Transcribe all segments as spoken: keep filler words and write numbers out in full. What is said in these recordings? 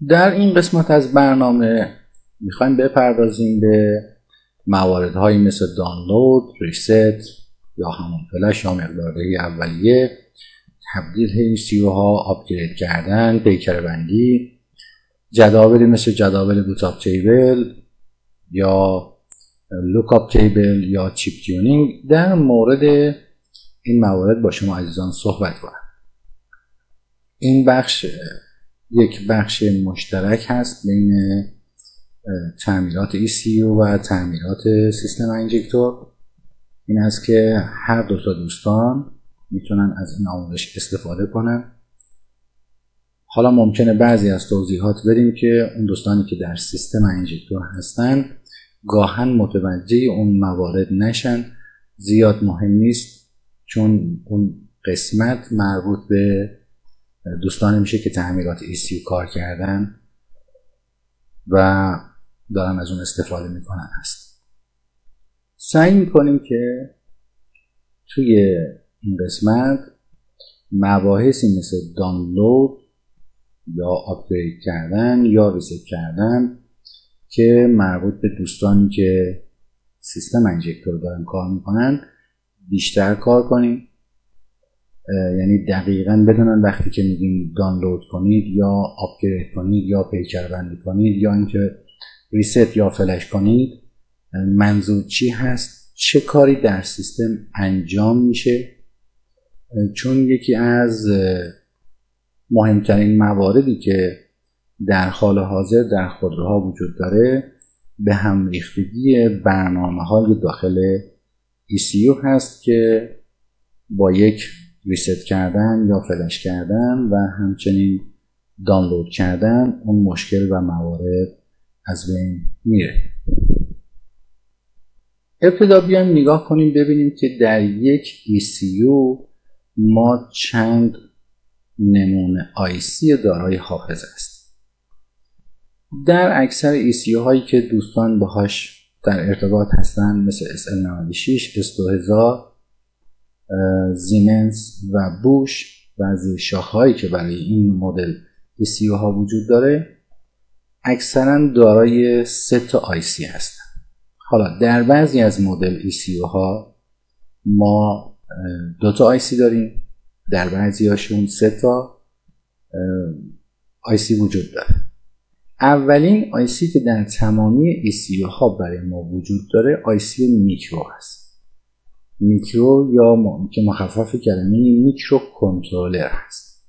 در این قسمت از برنامه میخوایم بپردازیم به مواردهایی مثل دانلود، ریست یا همون فلش یا مقداردهی اولیه، تبدیل ای سی یو ها، آپگرید کردن، پیکر بندی، جداولی مثل جداول بوتاپ تیبل یا لوکاپ تیبل یا چیپ تیونینگ. در مورد این موارد با شما عزیزان صحبت کنم. این بخش یک بخش مشترک هست بین تعمیرات ای سی یو و تعمیرات سیستم انجکتور. این است که هر دو تا دوستان میتونن از این آموزش استفاده کنن. حالا ممکنه بعضی از توضیحات بدیم که اون دوستانی که در سیستم انجکتور هستن گاهن متوجه اون موارد نشن. زیاد مهم نیست، چون اون قسمت مربوط به دوستانی میشه که تعمیرات ای سی یو کار کردن و دارن از اون استفاده میکنن هست. سعی میکنیم که توی این قسمت مباحثی مثل دانلود یا آپگرید کردن یا ریست کردن که مربوط به دوستانی که سیستم انجکتور دارن کار میکنن بیشتر کار کنیم. یعنی دقیقاً بدونن وقتی که میگیم دانلود کنید یا آپگرید کنید یا پیکر بندی کنید یا اینکه ریست یا فلش کنید منظور چی هست، چه کاری در سیستم انجام میشه. چون یکی از مهمترین مواردی که در حال حاضر در خودروها وجود داره به هم ریختگی برنامه‌های داخل ای سی یو هست که با یک ریست کردن یا فلش کردن و همچنین دانلود کردن اون مشکل و موارد از بین میره. ابتدا بیایم نگاه کنیم ببینیم که در یک ای سی یو ما چند نمونه آی سی دارای حافظه است. در اکثر ای سی یو هایی که دوستان باهاش در ارتباط هستن مثل اس ال نود و شش، اس دو هزار، زیمنس و بوش و از شاخه‌هایی که برای این مدل ای سی یو ها وجود داره اکثرا دارای سه تا آی سی هستن. حالا در بعضی از مدل ای سی یو ها ما دو تا آی سی داریم، در بعضی هاشون سه تا آی سی وجود داره. اولین آی سی که در تمامی ای سی یو ها برای ما وجود داره آی سی میکرو هست. میکرو یا م... که مخفف کلمه میکرو کنترلر هست.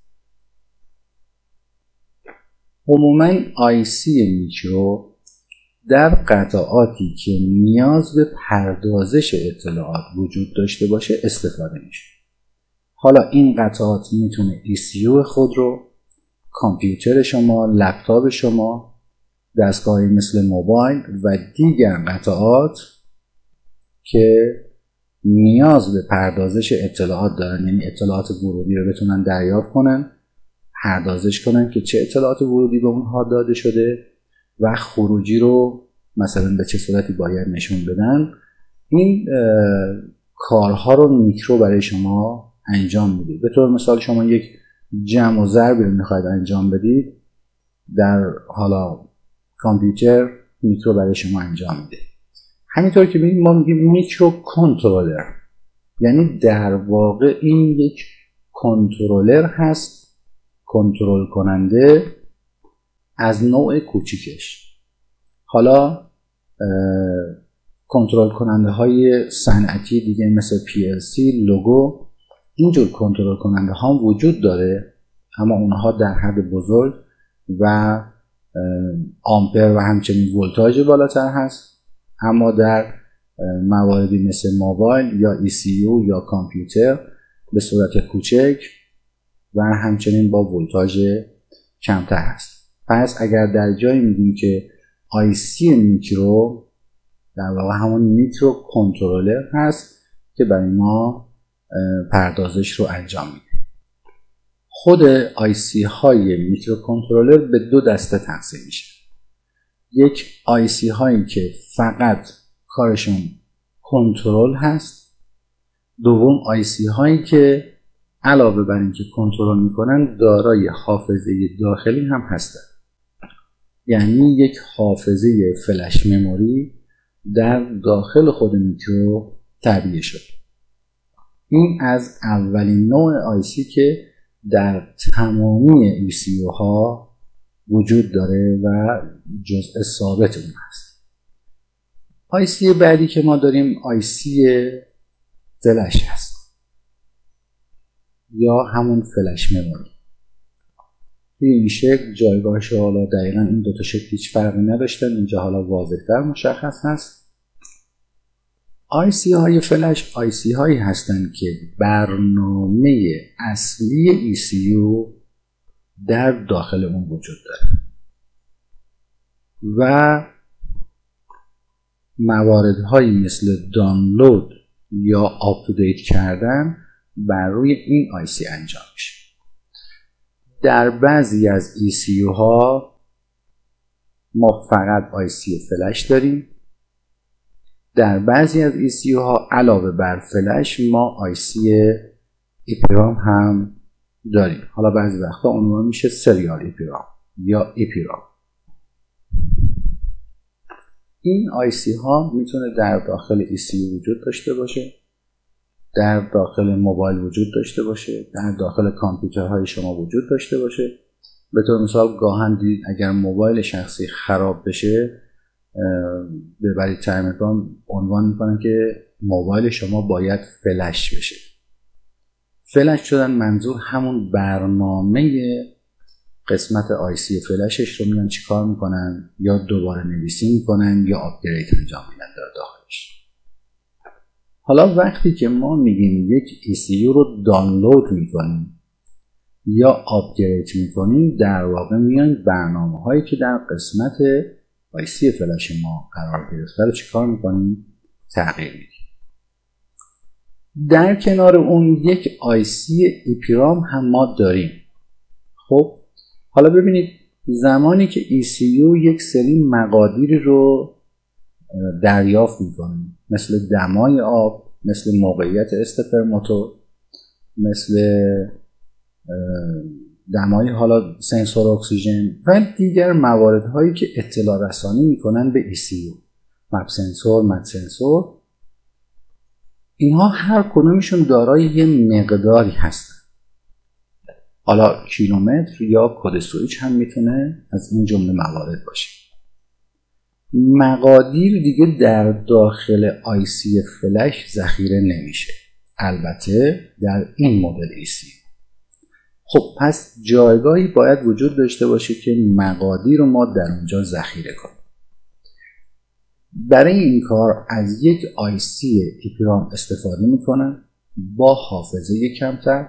عموما آی سی میکرو در قطعاتی که نیاز به پردازش اطلاعات وجود داشته باشه استفاده میشه. حالا این قطعات میتونه ای سی یو خود رو، کامپیوتر شما، لپتاپ شما، دستگاهی مثل موبایل و دیگر قطعات که نیاز به پردازش اطلاعات دارن، یعنی اطلاعات ورودی رو بتونن دریافت کنن، پردازش کنن که چه اطلاعات ورودی به اونها داده شده و خروجی رو مثلا به چه صورتی باید نشون بدن. این کارها رو میکرو برای شما انجام میده. به طور مثال شما یک جمع و ضربی رو میخواید انجام بدید، در حالا کامپیوتر میکرو برای شما انجام میده. همینطور که ببینید ما میگیم میکرو کنترلر، یعنی در واقع این یک کنترلر هست، کنترل کننده از نوع کوچیکش. حالا کنترل کننده های صنعتی دیگه مثل پی ال سی، لوگو، اینجور کنترل کننده ها وجود داره، اما اونها در حد بزرگ و آمپر و همچنین ولتاژ بالاتر هست. اما در مواردی مثل موبایل یا ای سی یو یا کامپیوتر به صورت کوچک و همچنین با ولتاژ کمتر هست. پس اگر در جایی میگیم که آی سی میکرو، در واقع همون میکرو کنترلر هست که برای ما پردازش رو انجام میده. خود آی سی های میکرو کنترلر به دو دسته تقسیم میشه. یک آی سی هایی که فقط کارشون کنترل هست. دوم آی سی هایی که علاوه بر اینکه کنترل میکنن دارای حافظه داخلی هم هستن. یعنی یک حافظه فلش مموری در داخل خود میکرو تعبیه شد. این از اولین نوع آیسی که در تمامی ای سی یو ها وجود داره و جزء ثابت اون هست. آیسی بعدی که ما داریم آیسی فلش هست یا همون فلش مموری. توی این شکل جایگاهش حالا دقیقا این دو تا شکل هیچ فرقی نداشتن، اینجا حالا واضح‌تر مشخص هست. آیسی های فلش آیسی هایی هستند که برنامه اصلی ای سی یو در داخل اون وجود داره و مواردهایی مثل دانلود یا آپدیت کردن بر روی این آیسی انجام میشه. در بعضی از ای سی یو ها ما فقط آیسی فلش داریم. در بعضی از ای سی یو ها علاوه بر فلش ما آیسی ایپیرام هم داریم. حالا بعضی وقتا عنوان میشه سریال ایپیرام یا ایپیرام. این آیسی ها میتونه در داخل ای سی یو وجود داشته باشه، در داخل موبایل وجود داشته باشه، در داخل کامپیوترهای شما وجود داشته باشه. به طور مثال گاهن دید اگر موبایل شخصی خراب بشه ببرید ترمکان عنوان میکنن که موبایل شما باید فلش بشه. فلش شدن منظور همون برنامه قسمت آیسی فلشش رو میان چی کار میکنن، یا دوباره نویسی میکنن یا آپگرید انجام میدن در داخلش. حالا وقتی که ما میگیم یک ای سی یو رو دانلود میکنیم یا آپگرید میکنیم، در واقع میان برنامه هایی که در قسمت آیسی فلش ما قرار گرفته رو چی کار میکنیم؟ تغییر میدیم. در کنار اون یک آیسی ایپیرام هم ما داریم. خب حالا ببینید زمانی که ای سی یو یک سری مقادیر رو دریافت میکنه، مثل دمای آب، مثل موقعیت استپر موتور، مثل دمای حالا سنسور اکسیژن و دیگر مواردهایی که اطلاع رسانی میکنن به ای سی یو، مپ سنسور، مد سنسور، اینها هر کدومشون دارای یه مقداری هستن. حالا کیلومتر یا کد سوئیچ هم میتونه از این جمله موارد باشه. مقادیر دیگه در داخل آیسی فلش ذخیره نمیشه، البته در این مدل ای سی. خب پس جایگاهی باید وجود داشته باشه که مقادیر رو ما در اونجا ذخیره کنیم. برای این کار از یک آیسی ایپیرام استفاده میکنن با حافظه کمتر.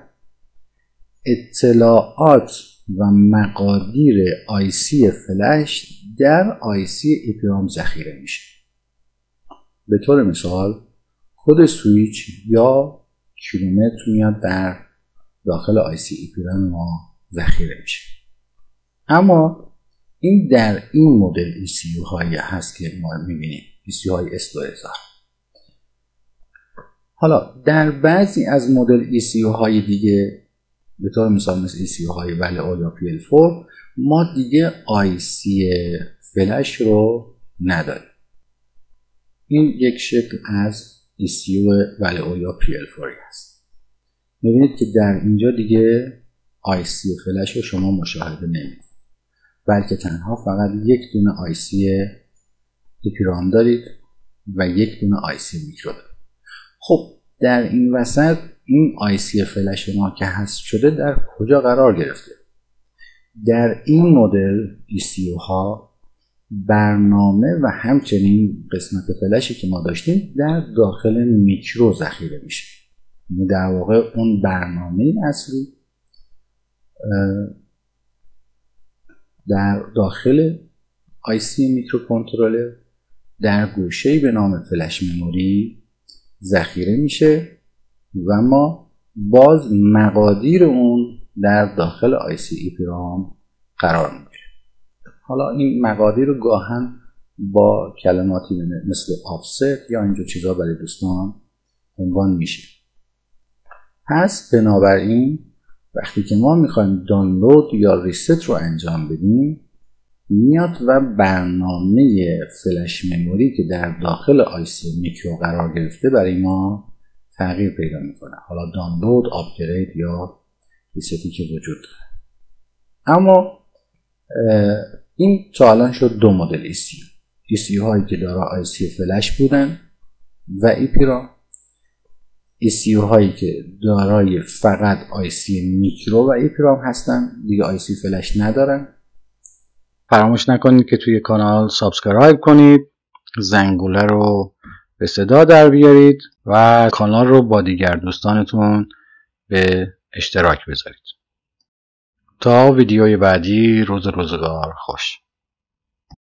اطلاعات و مقادیر آیسی فلش در آیسی ایپیرام ذخیره میشه. به طور مثال کد سوئیچ یا کیلومتر میاد در داخل آیسی ایپیرام ما ذخیره میشه. اما این در این مدل ای سی یو هایی هست که ما میبینیم، ای سی یو های اس دو هزار. حالا در بعضی از مدل ای سی یو های دیگه، به طور مثال مثل ای سی یو های ولئو یا پی ال چهار، ما دیگه آیسی فلش رو نداریم. این یک شکل از ای سی یو ولئو یا پی ال چهار هست. میبینید که در اینجا دیگه آیسی فلش رو شما مشاهده نمی‌کنید، بلکه تنها فقط یک دونه آیسی ایپیرام دارید و یک دونه آیسی میکرو دارید. خب در این وسط این آیسی فلش ما که حذف شده در کجا قرار گرفته؟ در این مدل ای سی یو ها برنامه و همچنین قسمت فلشی که ما داشتیم در داخل میکرو ذخیره میشه. یعنی در واقع اون برنامه اصلی در داخل آیسی میکرو کنترلر در گوشه‌ای به نام فلش مموری ذخیره میشه و ما باز مقادیر اون در داخل آیسی ایپیرام قرار میگیره. حالا این مقادیر رو گاهن با کلماتی مثل آفست یا اینجور چیزا برای دوستان عنوان میشه. پس بنابراین وقتی که ما میخوایم دانلود یا ریست رو انجام بدیم، میاد و برنامه فلش مموری که در داخل آی سی میکرو قرار گرفته برای ما تغییر پیدا میکنه، حالا دانلود، آپگرید یا ریستی که وجود داره. اما این تا الان شد دو مدل ای سی یو. ای سی یو هایی که دارای آی سی فلش بودن و ایپیرام، ای سی یو هایی که دارای فقط آی سی میکرو و ایپیرام هستن، دیگه آی سی فلش ندارن. فراموش نکنید که توی کانال سابسکرایب کنید، زنگوله رو به صدا در بیارید و کانال رو با دیگر دوستانتون به اشتراک بذارید. تا ویدیوی بعدی، روز روزگار خوش.